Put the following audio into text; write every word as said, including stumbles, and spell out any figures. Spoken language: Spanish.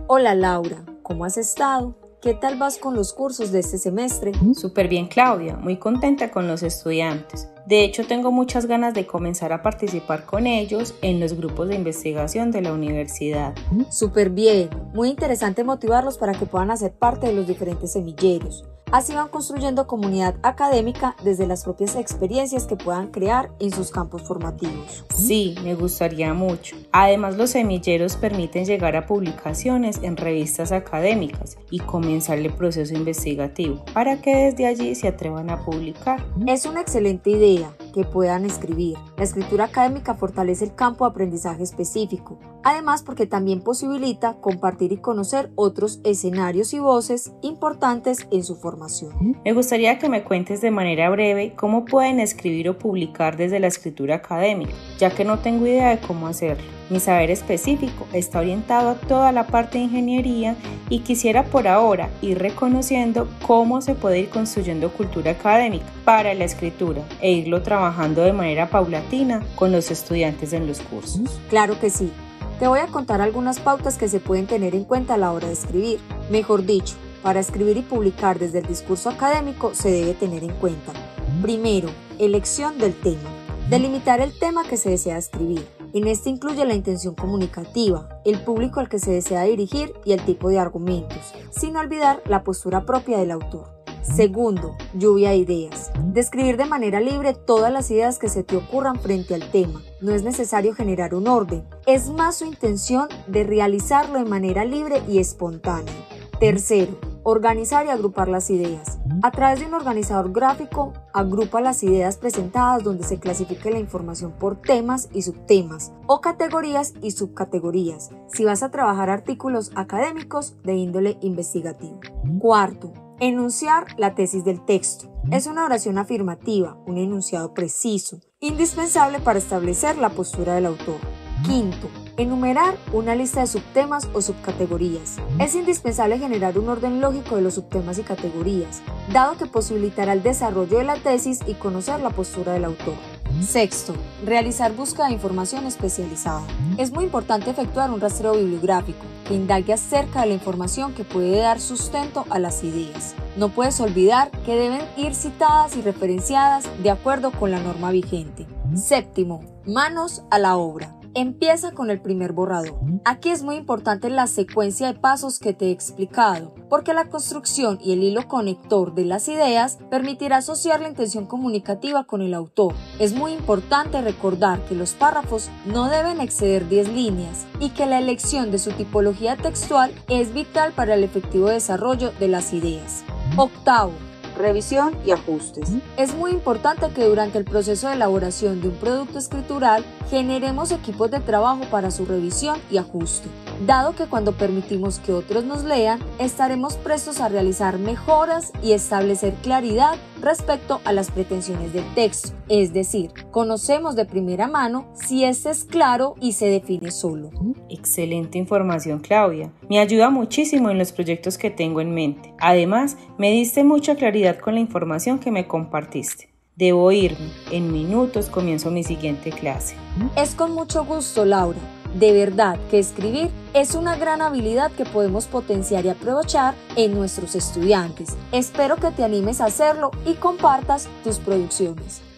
Hola Laura, ¿cómo has estado? ¿Qué tal vas con los cursos de este semestre? Súper bien, Claudia, muy contenta con los estudiantes. De hecho, tengo muchas ganas de comenzar a participar con ellos en los grupos de investigación de la universidad. Súper bien, muy interesante motivarlos para que puedan hacer parte de los diferentes semilleros. Así van construyendo comunidad académica desde las propias experiencias que puedan crear en sus campos formativos. Sí, me gustaría mucho. Además, los semilleros permiten llegar a publicaciones en revistas académicas y comenzar el proceso investigativo para que desde allí se atrevan a publicar. Es una excelente idea que puedan escribir. La escritura académica fortalece el campo de aprendizaje específico, además porque también posibilita compartir y conocer otros escenarios y voces importantes en su formación. Me gustaría que me cuentes de manera breve cómo pueden escribir o publicar desde la escritura académica, ya que no tengo idea de cómo hacerlo. Mi saber específico está orientado a toda la parte de ingeniería y quisiera por ahora ir reconociendo cómo se puede ir construyendo cultura académica para la escritura e irlo trabajando de manera paulatina con los estudiantes en los cursos. Claro que sí. Te voy a contar algunas pautas que se pueden tener en cuenta a la hora de escribir. Mejor dicho, para escribir y publicar desde el discurso académico se debe tener en cuenta. Primero, elección del tema. Delimitar el tema que se desea escribir. En este incluye la intención comunicativa, el público al que se desea dirigir y el tipo de argumentos, sin olvidar la postura propia del autor. Segundo, lluvia de ideas. Describir de manera libre todas las ideas que se te ocurran frente al tema. No es necesario generar un orden, es más su intención de realizarlo de manera libre y espontánea. Tercero, organizar y agrupar las ideas. A través de un organizador gráfico, agrupa las ideas presentadas donde se clasifique la información por temas y subtemas, o categorías y subcategorías, si vas a trabajar artículos académicos de índole investigativo. Cuarto, enunciar la tesis del texto. Es una oración afirmativa, un enunciado preciso, indispensable para establecer la postura del autor. Quinto, enumerar una lista de subtemas o subcategorías. Es indispensable generar un orden lógico de los subtemas y categorías, dado que posibilitará el desarrollo de la tesis y conocer la postura del autor. Sexto, realizar búsqueda de información especializada. Es muy importante efectuar un rastreo bibliográfico que indague acerca de la información que puede dar sustento a las ideas. No puedes olvidar que deben ir citadas y referenciadas de acuerdo con la norma vigente. Séptimo, manos a la obra. Empieza con el primer borrador. Aquí es muy importante la secuencia de pasos que te he explicado, porque la construcción y el hilo conector de las ideas permitirá asociar la intención comunicativa con el autor. Es muy importante recordar que los párrafos no deben exceder diez líneas y que la elección de su tipología textual es vital para el efectivo desarrollo de las ideas. Octavo, revisión y ajustes. Es muy importante que durante el proceso de elaboración de un producto escritural generemos equipos de trabajo para su revisión y ajuste, dado que cuando permitimos que otros nos lean, estaremos prestos a realizar mejoras y establecer claridad respecto a las pretensiones del texto, es decir, conocemos de primera mano si este es claro y se define solo. Excelente información, Claudia. Me ayuda muchísimo en los proyectos que tengo en mente. Además, me diste mucha claridad con la información que me compartiste. Debo irme. En minutos comienzo mi siguiente clase. Es con mucho gusto, Laura. De verdad que escribir es una gran habilidad que podemos potenciar y aprovechar en nuestros estudiantes. Espero que te animes a hacerlo y compartas tus producciones.